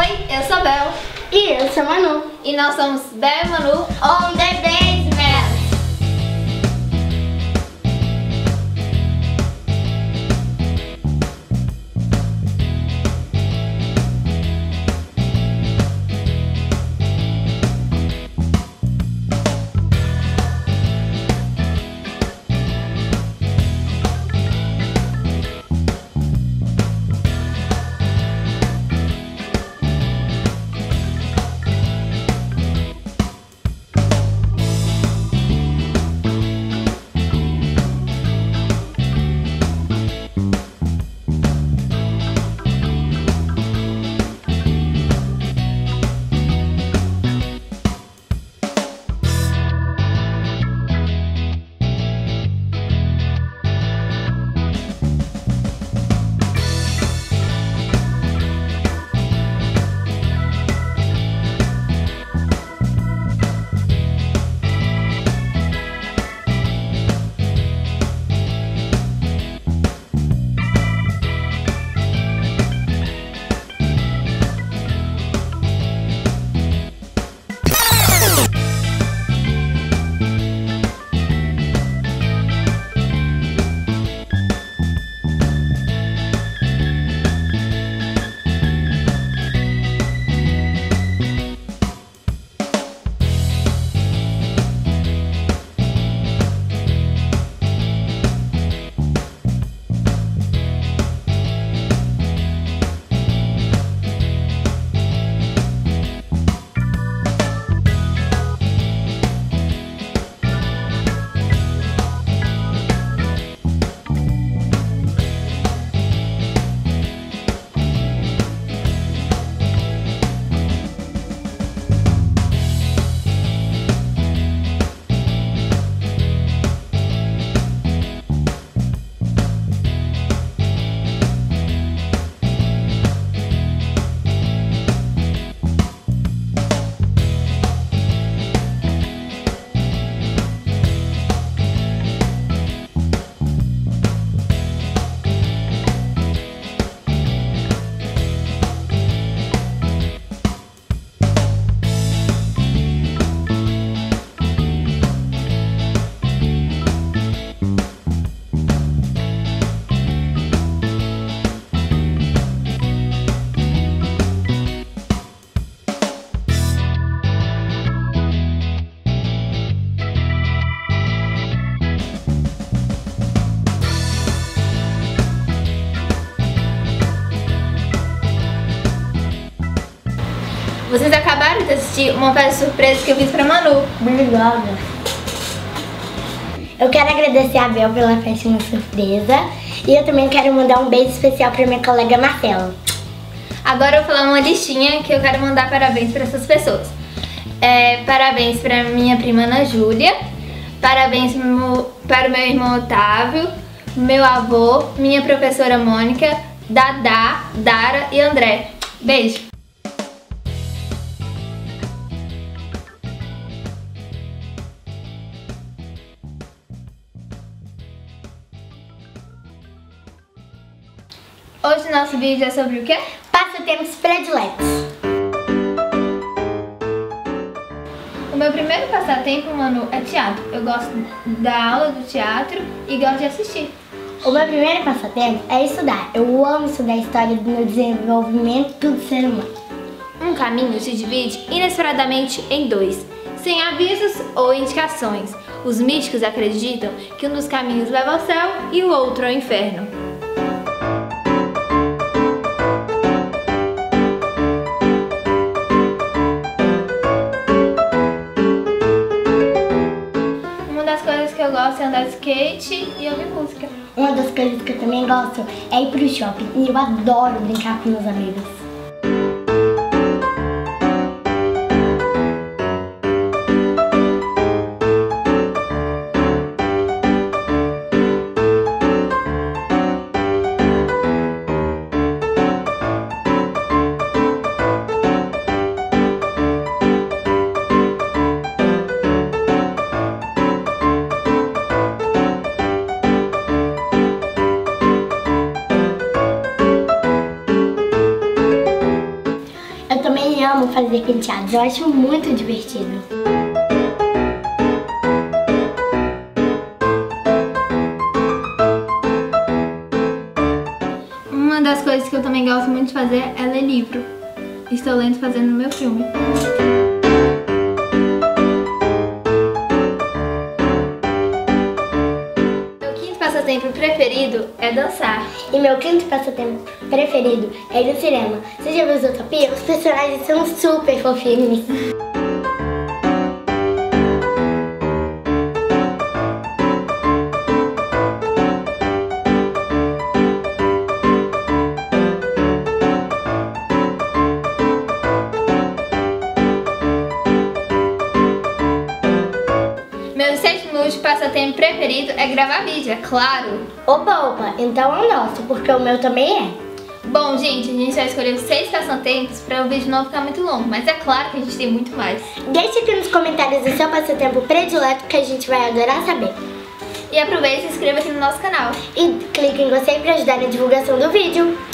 Oi, eu sou Bel. E eu sou Manu. E nós somos Bel e Manu On the Basement. Vocês acabaram de assistir uma festa surpresa que eu fiz pra Manu. Obrigada. Eu quero agradecer a Bel pela festinha surpresa. E eu também quero mandar um beijo especial pra minha colega Marcela. Agora eu vou falar uma listinha que eu quero mandar parabéns pra essas pessoas. Parabéns pra minha prima Ana Júlia. Parabéns para o meu irmão Otávio, meu avô, minha professora Mônica, Dadá, Dara e André. Beijo! Hoje nosso vídeo é sobre o quê? Passatempos prediletos. O meu primeiro passatempo, Manu, é teatro. Eu gosto da aula do teatro e gosto de assistir. O meu primeiro passatempo é estudar. Eu amo estudar a história do desenvolvimento do ser humano. Um caminho se divide inesperadamente em dois, sem avisos ou indicações. Os místicos acreditam que um dos caminhos leva ao céu e o outro ao inferno. Eu gosto de andar de skate e ouvir música. Uma das coisas que eu também gosto é ir pro shopping e eu adoro brincar com meus amigos. fazer penteados. Eu acho muito divertido. Uma das coisas que eu também gosto muito de fazer é ler livro. Estou lendo fazendo meu filme. Meu quinto passatempo preferido é dançar. E meu quinto passatempo preferido é ir no cinema. Você já viu Zootopia? Os personagens são super fofinhos. Meu sétimo passatempo preferido é gravar vídeo, é claro. Opa, então é o nosso, porque o meu também é. Bom, gente, a gente já escolheu 6 passatempos para o vídeo não ficar muito longo, mas é claro que a gente tem muito mais. Deixe aqui nos comentários o seu passatempo predileto que a gente vai adorar saber. E aproveite e se inscreva aqui no nosso canal. E clique em gostei para ajudar na divulgação do vídeo.